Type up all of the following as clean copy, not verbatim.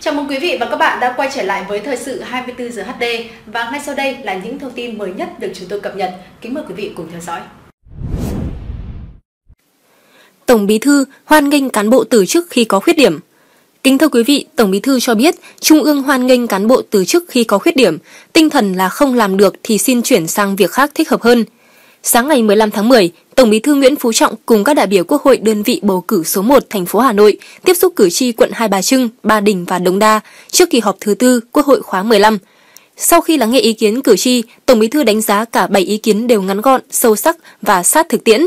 Chào mừng quý vị và các bạn đã quay trở lại với Thời sự 24 giờ HD và ngay sau đây là những thông tin mới nhất được chúng tôi cập nhật. Kính mời quý vị cùng theo dõi. Tổng Bí thư hoan nghênh cán bộ từ chức khi có khuyết điểm. Kính thưa quý vị, Tổng Bí thư cho biết Trung ương hoan nghênh cán bộ từ chức khi có khuyết điểm, tinh thần là không làm được thì xin chuyển sang việc khác thích hợp hơn. Sáng ngày 15 tháng 10, Tổng Bí thư Nguyễn Phú Trọng cùng các đại biểu Quốc hội đơn vị bầu cử số 1 thành phố Hà Nội tiếp xúc cử tri quận Hai Bà Trưng, Ba Đình và Đống Đa trước kỳ họp thứ 4 Quốc hội khóa 15. Sau khi lắng nghe ý kiến cử tri, Tổng Bí thư đánh giá cả 7 ý kiến đều ngắn gọn, sâu sắc và sát thực tiễn.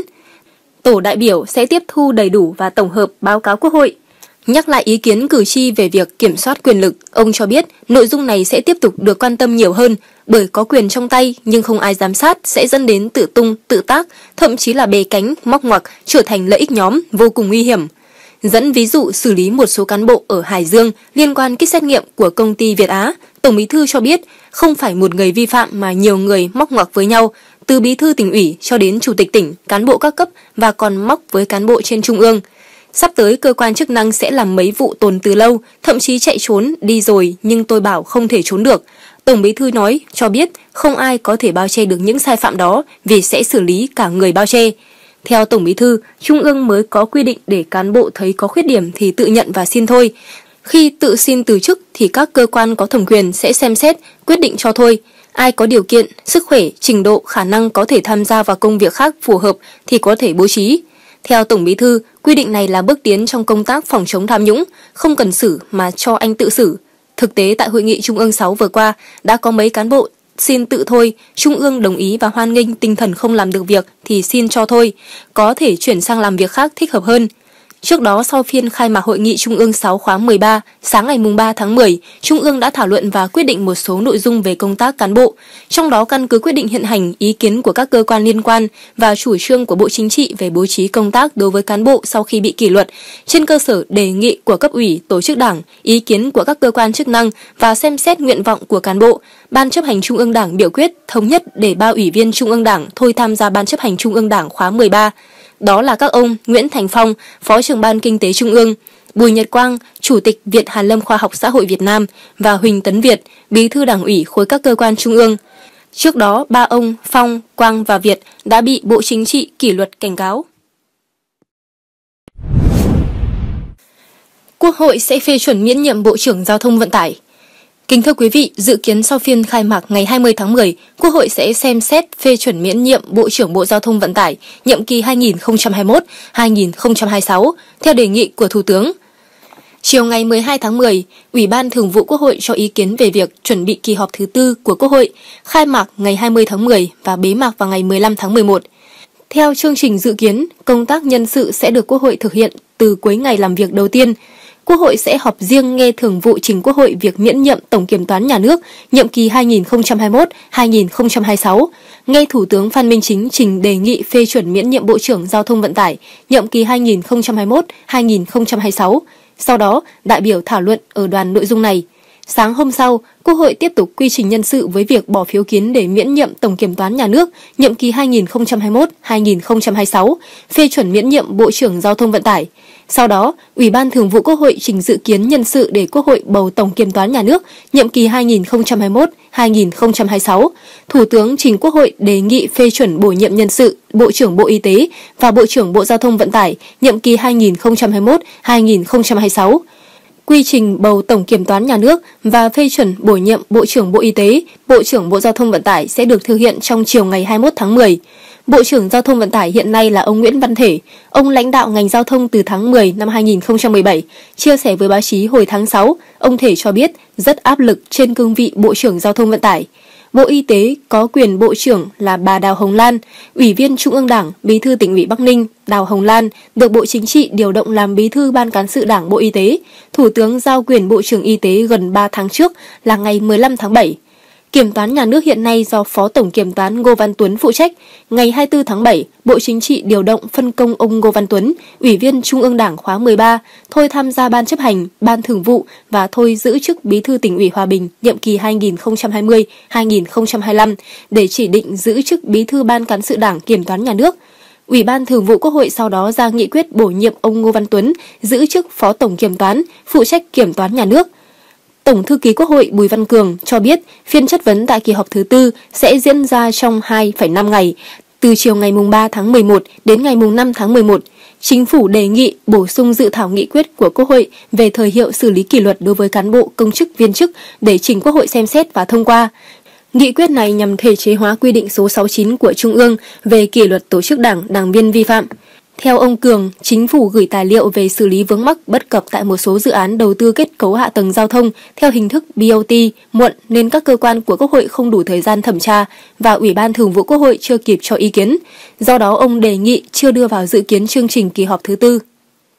Tổ đại biểu sẽ tiếp thu đầy đủ và tổng hợp báo cáo Quốc hội. Nhắc lại ý kiến cử tri về việc kiểm soát quyền lực, ông cho biết nội dung này sẽ tiếp tục được quan tâm nhiều hơn bởi có quyền trong tay nhưng không ai giám sát sẽ dẫn đến tự tung, tự tác, thậm chí là bè cánh, móc ngoặc, trở thành lợi ích nhóm vô cùng nguy hiểm. Dẫn ví dụ xử lý một số cán bộ ở Hải Dương liên quan kit xét nghiệm của công ty Việt Á, Tổng Bí thư cho biết không phải một người vi phạm mà nhiều người móc ngoặc với nhau, từ bí thư tỉnh ủy cho đến chủ tịch tỉnh, cán bộ các cấp và còn móc với cán bộ trên trung ương. Sắp tới cơ quan chức năng sẽ làm mấy vụ tồn từ lâu, thậm chí chạy trốn, đi rồi nhưng tôi bảo không thể trốn được. Tổng Bí thư nói, cho biết không ai có thể bao che được những sai phạm đó vì sẽ xử lý cả người bao che. Theo Tổng Bí thư, Trung ương mới có quy định để cán bộ thấy có khuyết điểm thì tự nhận và xin thôi. Khi tự xin từ chức thì các cơ quan có thẩm quyền sẽ xem xét, quyết định cho thôi. Ai có điều kiện, sức khỏe, trình độ, khả năng có thể tham gia vào công việc khác phù hợp thì có thể bố trí. Theo Tổng Bí thư, quy định này là bước tiến trong công tác phòng chống tham nhũng, không cần xử mà cho anh tự xử. Thực tế tại Hội nghị Trung ương 6 vừa qua, đã có mấy cán bộ xin tự thôi, Trung ương đồng ý và hoan nghênh tinh thần không làm được việc thì xin cho thôi, có thể chuyển sang làm việc khác thích hợp hơn. Trước đó, sau phiên khai mạc Hội nghị Trung ương 6 khóa 13, sáng ngày 3 tháng 10, Trung ương đã thảo luận và quyết định một số nội dung về công tác cán bộ. Trong đó, căn cứ quyết định hiện hành, ý kiến của các cơ quan liên quan và chủ trương của Bộ Chính trị về bố trí công tác đối với cán bộ sau khi bị kỷ luật, trên cơ sở đề nghị của cấp ủy, tổ chức đảng, ý kiến của các cơ quan chức năng và xem xét nguyện vọng của cán bộ, Ban chấp hành Trung ương Đảng biểu quyết thống nhất để 3 ủy viên Trung ương Đảng thôi tham gia Ban chấp hành Trung ương Đảng khóa 13. Đó là các ông Nguyễn Thành Phong, Phó trưởng Ban Kinh tế Trung ương, Bùi Nhật Quang, Chủ tịch Viện Hàn lâm Khoa học Xã hội Việt Nam và Huỳnh Tấn Việt, Bí thư Đảng ủy khối các cơ quan Trung ương. Trước đó, 3 ông Phong, Quang và Việt đã bị Bộ Chính trị kỷ luật cảnh cáo. Quốc hội sẽ phê chuẩn miễn nhiệm Bộ trưởng Giao thông Vận tải. Kính thưa quý vị, dự kiến sau phiên khai mạc ngày 20 tháng 10, Quốc hội sẽ xem xét phê chuẩn miễn nhiệm Bộ trưởng Bộ Giao thông Vận tải nhiệm kỳ 2021-2026 theo đề nghị của Thủ tướng. Chiều ngày 12 tháng 10, Ủy ban Thường vụ Quốc hội cho ý kiến về việc chuẩn bị kỳ họp thứ 4 của Quốc hội, khai mạc ngày 20 tháng 10 và bế mạc vào ngày 15 tháng 11. Theo chương trình dự kiến, công tác nhân sự sẽ được Quốc hội thực hiện từ cuối ngày làm việc đầu tiên. Quốc hội sẽ họp riêng nghe Thường vụ trình Quốc hội việc miễn nhiệm Tổng Kiểm toán Nhà nước nhiệm kỳ 2021-2026, nghe Thủ tướng Phan Minh Chính trình đề nghị phê chuẩn miễn nhiệm Bộ trưởng Giao thông Vận tải nhiệm kỳ 2021-2026. Sau đó, đại biểu thảo luận ở đoàn nội dung này. Sáng hôm sau, Quốc hội tiếp tục quy trình nhân sự với việc bỏ phiếu kín để miễn nhiệm Tổng Kiểm toán Nhà nước nhiệm kỳ 2021-2026, phê chuẩn miễn nhiệm Bộ trưởng Giao thông Vận tải. Sau đó, Ủy ban Thường vụ Quốc hội trình dự kiến nhân sự để Quốc hội bầu Tổng Kiểm toán Nhà nước nhiệm kỳ 2021-2026. Thủ tướng trình Quốc hội đề nghị phê chuẩn bổ nhiệm nhân sự Bộ trưởng Bộ Y tế và Bộ trưởng Bộ Giao thông Vận tải nhiệm kỳ 2021-2026. Quy trình bầu Tổng Kiểm toán Nhà nước và phê chuẩn bổ nhiệm Bộ trưởng Bộ Y tế, Bộ trưởng Bộ Giao thông Vận tải sẽ được thực hiện trong chiều ngày 21 tháng 10. Bộ trưởng Giao thông Vận tải hiện nay là ông Nguyễn Văn Thể. Ông lãnh đạo ngành giao thông từ tháng 10 năm 2017. Chia sẻ với báo chí hồi tháng 6, ông Thể cho biết rất áp lực trên cương vị Bộ trưởng Giao thông Vận tải. Bộ Y tế có quyền Bộ trưởng là bà Đào Hồng Lan, Ủy viên Trung ương Đảng, Bí thư Tỉnh ủy Bắc Ninh, Đào Hồng Lan, được Bộ Chính trị điều động làm Bí thư Ban Cán sự Đảng Bộ Y tế. Thủ tướng giao quyền Bộ trưởng Y tế gần 3 tháng trước là ngày 15 tháng 7. Kiểm toán Nhà nước hiện nay do Phó Tổng Kiểm toán Ngô Văn Tuấn phụ trách. Ngày 24 tháng 7, Bộ Chính trị điều động phân công ông Ngô Văn Tuấn, Ủy viên Trung ương Đảng khóa 13, thôi tham gia Ban chấp hành, Ban thường vụ và thôi giữ chức Bí thư Tỉnh ủy Hòa Bình nhiệm kỳ 2020-2025 để chỉ định giữ chức Bí thư Ban Cán sự Đảng Kiểm toán Nhà nước. Ủy ban Thường vụ Quốc hội sau đó ra nghị quyết bổ nhiệm ông Ngô Văn Tuấn giữ chức Phó Tổng Kiểm toán, phụ trách Kiểm toán Nhà nước. Tổng thư ký Quốc hội Bùi Văn Cường cho biết phiên chất vấn tại kỳ họp thứ tư sẽ diễn ra trong 2,5 ngày, từ chiều ngày 3 tháng 11 đến ngày 5 tháng 11. Chính phủ đề nghị bổ sung dự thảo nghị quyết của Quốc hội về thời hiệu xử lý kỷ luật đối với cán bộ, công chức, viên chức để trình Quốc hội xem xét và thông qua. Nghị quyết này nhằm thể chế hóa quy định số 69 của Trung ương về kỷ luật tổ chức đảng, đảng viên vi phạm. Theo ông Cường, chính phủ gửi tài liệu về xử lý vướng mắc bất cập tại một số dự án đầu tư kết cấu hạ tầng giao thông theo hình thức BOT muộn nên các cơ quan của Quốc hội không đủ thời gian thẩm tra và Ủy ban Thường vụ Quốc hội chưa kịp cho ý kiến. Do đó, ông đề nghị chưa đưa vào dự kiến chương trình kỳ họp thứ tư.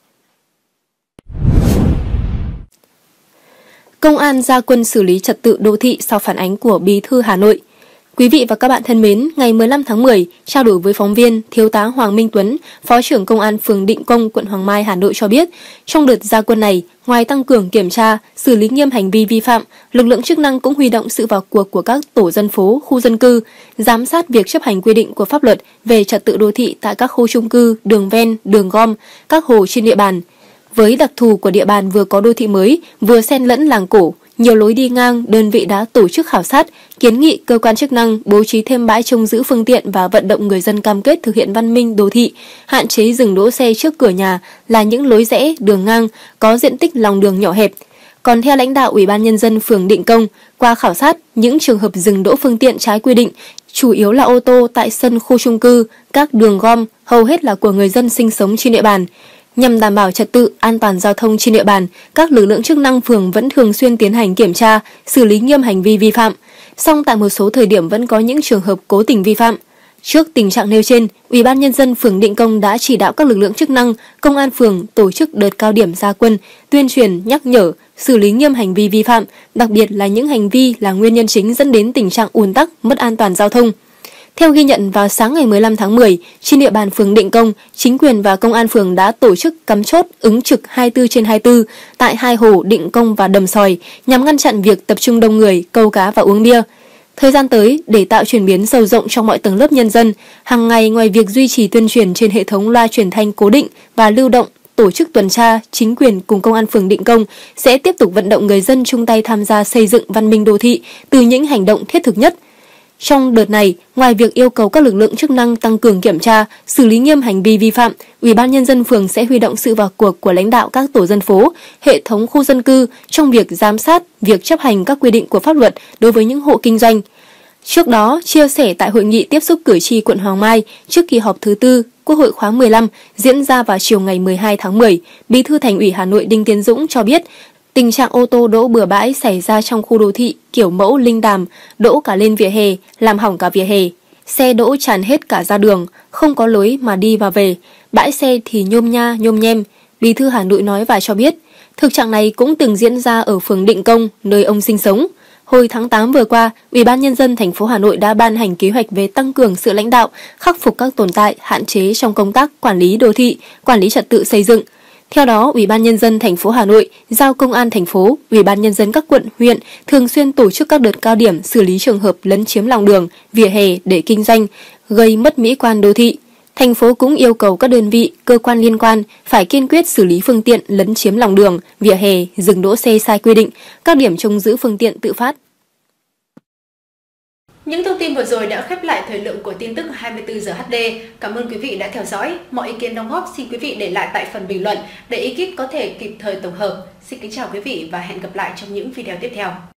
Công an ra quân xử lý trật tự đô thị sau phản ánh của Bí thư Hà Nội. Quý vị và các bạn thân mến, ngày 15 tháng 10, trao đổi với phóng viên, Thiếu tá Hoàng Minh Tuấn, Phó trưởng Công an phường Định Công, quận Hoàng Mai, Hà Nội cho biết, trong đợt ra quân này, ngoài tăng cường kiểm tra, xử lý nghiêm hành vi vi phạm, lực lượng chức năng cũng huy động sự vào cuộc của các tổ dân phố, khu dân cư, giám sát việc chấp hành quy định của pháp luật về trật tự đô thị tại các khu chung cư, đường ven, đường gom, các hồ trên địa bàn. Với đặc thù của địa bàn vừa có đô thị mới, vừa xen lẫn làng cổ, nhiều lối đi ngang, đơn vị đã tổ chức khảo sát, kiến nghị cơ quan chức năng bố trí thêm bãi trông giữ phương tiện và vận động người dân cam kết thực hiện văn minh đô thị, hạn chế dừng đỗ xe trước cửa nhà là những lối rẽ, đường ngang, có diện tích lòng đường nhỏ hẹp. Còn theo lãnh đạo Ủy ban Nhân dân phường Định Công, qua khảo sát, những trường hợp dừng đỗ phương tiện trái quy định, chủ yếu là ô tô tại sân khu chung cư, các đường gom, hầu hết là của người dân sinh sống trên địa bàn. Nhằm đảm bảo trật tự, an toàn giao thông trên địa bàn, các lực lượng chức năng phường vẫn thường xuyên tiến hành kiểm tra, xử lý nghiêm hành vi vi phạm. Song tại một số thời điểm vẫn có những trường hợp cố tình vi phạm. Trước tình trạng nêu trên, Ủy ban Nhân dân phường Định Công đã chỉ đạo các lực lượng chức năng, công an phường tổ chức đợt cao điểm ra quân, tuyên truyền, nhắc nhở, xử lý nghiêm hành vi vi phạm, đặc biệt là những hành vi là nguyên nhân chính dẫn đến tình trạng ùn tắc, mất an toàn giao thông. Theo ghi nhận vào sáng ngày 15 tháng 10, trên địa bàn phường Định Công, chính quyền và công an phường đã tổ chức cắm chốt ứng trực 24/24 tại hai hồ Định Công và Đầm Sòi nhằm ngăn chặn việc tập trung đông người, câu cá và uống bia. Thời gian tới, để tạo chuyển biến sâu rộng trong mọi tầng lớp nhân dân, hàng ngày ngoài việc duy trì tuyên truyền trên hệ thống loa truyền thanh cố định và lưu động, tổ chức tuần tra, chính quyền cùng công an phường Định Công sẽ tiếp tục vận động người dân chung tay tham gia xây dựng văn minh đô thị từ những hành động thiết thực nhất. Trong đợt này, ngoài việc yêu cầu các lực lượng chức năng tăng cường kiểm tra, xử lý nghiêm hành vi vi phạm, Ủy ban Nhân dân phường sẽ huy động sự vào cuộc của lãnh đạo các tổ dân phố, hệ thống khu dân cư trong việc giám sát việc chấp hành các quy định của pháp luật đối với những hộ kinh doanh. Trước đó, chia sẻ tại hội nghị tiếp xúc cử tri quận Hoàng Mai trước kỳ họp thứ tư Quốc hội khóa 15 diễn ra vào chiều ngày 12 tháng 10, Bí thư Thành ủy Hà Nội Đinh Tiến Dũng cho biết, tình trạng ô tô đỗ bừa bãi xảy ra trong khu đô thị kiểu mẫu Linh Đàm, đỗ cả lên vỉa hè, làm hỏng cả vỉa hè. Xe đỗ tràn hết cả ra đường, không có lối mà đi và về. Bãi xe thì nhôm nha, nhôm nhem. Bí thư Hà Nội nói và cho biết, thực trạng này cũng từng diễn ra ở phường Định Công, nơi ông sinh sống. Hồi tháng 8 vừa qua, Ủy ban Nhân dân thành phố Hà Nội đã ban hành kế hoạch về tăng cường sự lãnh đạo, khắc phục các tồn tại, hạn chế trong công tác quản lý đô thị, quản lý trật tự xây dựng. Theo đó, Ủy ban Nhân dân thành phố Hà Nội giao Công an thành phố, Ủy ban Nhân dân các quận, huyện thường xuyên tổ chức các đợt cao điểm xử lý trường hợp lấn chiếm lòng đường, vỉa hè để kinh doanh, gây mất mỹ quan đô thị. Thành phố cũng yêu cầu các đơn vị, cơ quan liên quan phải kiên quyết xử lý phương tiện lấn chiếm lòng đường, vỉa hè, dừng đỗ xe sai quy định, các điểm trông giữ phương tiện tự phát. Những thông tin vừa rồi đã khép lại thời lượng của tin tức 24 giờ HD. Cảm ơn quý vị đã theo dõi. Mọi ý kiến đóng góp xin quý vị để lại tại phần bình luận để ekip có thể kịp thời tổng hợp. Xin kính chào quý vị và hẹn gặp lại trong những video tiếp theo.